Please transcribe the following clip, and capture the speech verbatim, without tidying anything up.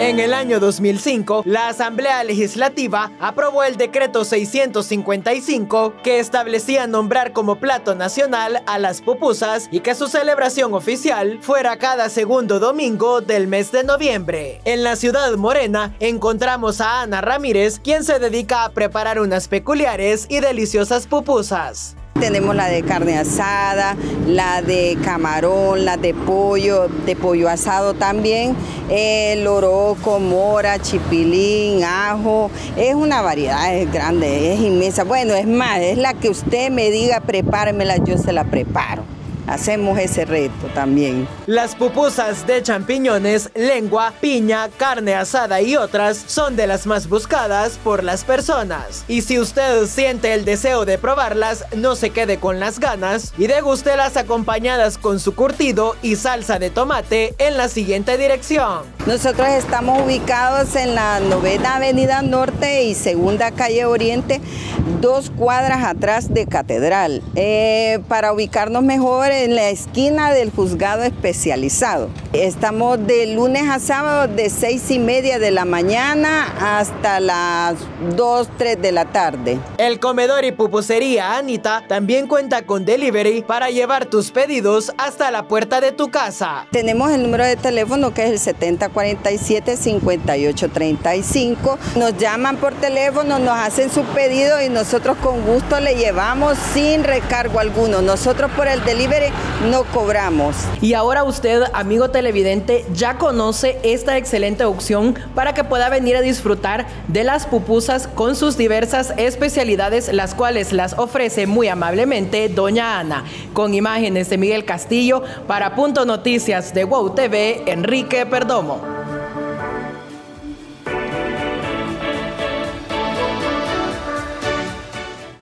En el año dos mil cinco, la Asamblea Legislativa aprobó el decreto seiscientos cincuenta y cinco que establecía nombrar como plato nacional a las pupusas y que su celebración oficial fuera cada segundo domingo del mes de noviembre. En la ciudad morena encontramos a Ana Ramírez, quien se dedica a preparar unas peculiares y deliciosas pupusas. Tenemos la de carne asada, la de camarón, la de pollo, de pollo asado también, el loroco, mora, chipilín, ajo. Es una variedad, es grande, es inmensa. Bueno, es más, es la que usted me diga, prepármela, yo se la preparo. Hacemos ese reto también. Las pupusas de champiñones, lengua, piña, carne asada y otras son de las más buscadas por las personas. Y si usted siente el deseo de probarlas, no se quede con las ganas y degústelas acompañadas con su curtido y salsa de tomate en la siguiente dirección. Nosotros estamos ubicados en la novena Avenida Norte y segunda Calle Oriente, dos cuadras atrás de Catedral. Eh, para ubicarnos mejor, en la esquina del juzgado especializado. Estamos de lunes a sábado de seis y media de la mañana hasta las dos, tres de la tarde. El comedor y pupusería Anita también cuenta con delivery para llevar tus pedidos hasta la puerta de tu casa. Tenemos el número de teléfono que es el setenta cuarenta y siete, cincuenta y ocho treinta y cinco. Nos llaman por teléfono, nos hacen su pedido y nosotros con gusto le llevamos sin recargo alguno. Nosotros por el delivery no cobramos. Y ahora usted, amigo televidente, ya conoce esta excelente opción para que pueda venir a disfrutar de las pupusas con sus diversas especialidades, las cuales las ofrece muy amablemente doña Ana. Con imágenes de Miguel Castillo, para Punto Noticias de WOW T V, Enrique Perdomo.